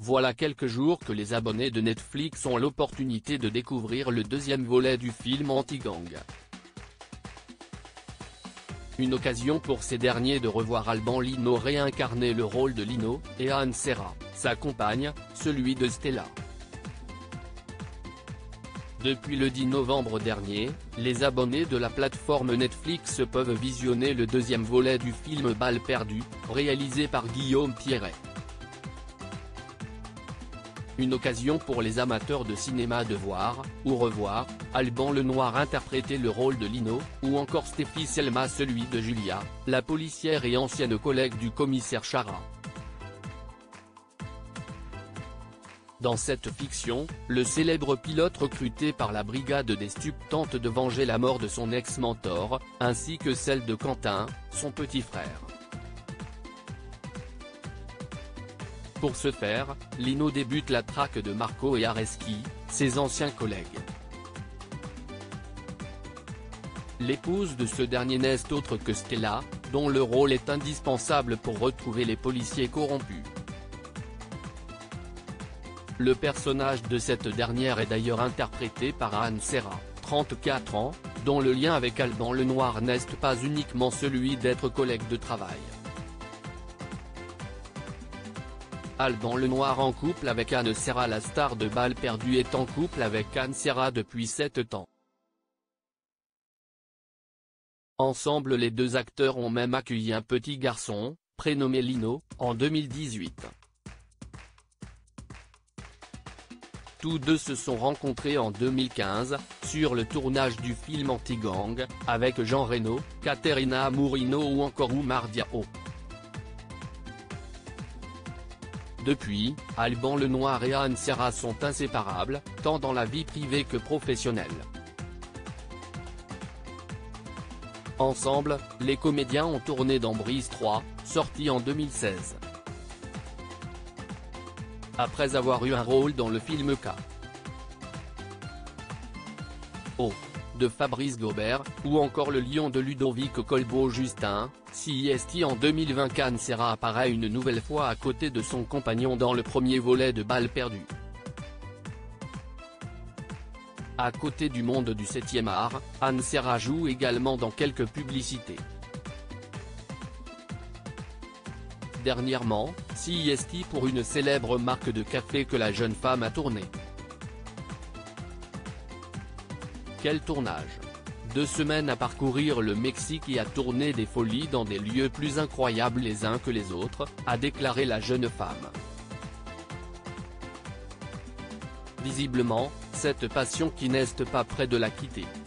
Voilà quelques jours que les abonnés de Netflix ont l'opportunité de découvrir le deuxième volet du film anti-gang. Une occasion pour ces derniers de revoir Alban Lino réincarner le rôle de Lino, et Anne Serra, sa compagne, celui de Stella. Depuis le 10 novembre dernier, les abonnés de la plateforme Netflix peuvent visionner le deuxième volet du film Balles perdues, réalisé par Guillaume Pierret. Une occasion pour les amateurs de cinéma de voir, ou revoir, Alban Lenoir interpréter le rôle de Lino, ou encore Stéphie Selma celui de Julia, la policière et ancienne collègue du commissaire Chara. Dans cette fiction, le célèbre pilote recruté par la brigade des stupes tente de venger la mort de son ex-mentor, ainsi que celle de Quentin, son petit frère. Pour ce faire, Lino débute la traque de Marco et Areski, ses anciens collègues. L'épouse de ce dernier n'est autre que Stella, dont le rôle est indispensable pour retrouver les policiers corrompus. Le personnage de cette dernière est d'ailleurs interprété par Anne Serra, 34 ans, dont le lien avec Alban Lenoir n'est pas uniquement celui d'être collègue de travail. Alban Lenoir en couple avec Anne Serra. La star de Balles perdues est en couple avec Anne Serra depuis 7 ans. Ensemble les deux acteurs ont même accueilli un petit garçon, prénommé Lino, en 2018. Tous deux se sont rencontrés en 2015, sur le tournage du film Anti-gang, avec Jean Reno, Caterina Murino ou encore Oumar Diao. Depuis, Alban Lenoir et Anne Serra sont inséparables, tant dans la vie privée que professionnelle. Ensemble, les comédiens ont tourné dans Brise 3, sorti en 2016. Après avoir eu un rôle dans le film K. O. de Fabrice Gobert, ou encore Le Lion de Ludovic Colbeau-Justin, CIST en 2020 qu'Anne Serra apparaît une nouvelle fois à côté de son compagnon dans le premier volet de Balles perdues. À côté du monde du 7e art, Anne Serra joue également dans quelques publicités. Dernièrement, CIST pour une célèbre marque de café que la jeune femme a tourné. Quel tournage! 2 semaines à parcourir le Mexique et à tourner des folies dans des lieux plus incroyables les uns que les autres, a déclaré la jeune femme. Visiblement, cette passion qui n'est pas près de la quitter.